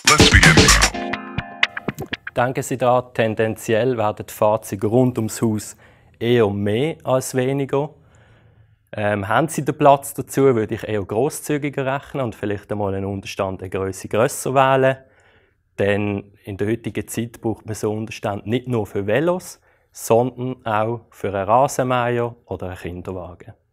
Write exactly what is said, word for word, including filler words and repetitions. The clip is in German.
Let's begin now. Denken Sie daran, tendenziell werden die Fahrzeuge rund ums Haus eher mehr als weniger. Ähm, haben Sie den Platz dazu, würde ich eher grosszügiger rechnen und vielleicht einmal einen Unterstand eine Größe grösser wählen. Denn in der heutigen Zeit braucht man so einen Unterstand nicht nur für Velos, sondern auch für einen Rasenmäher oder einen Kinderwagen.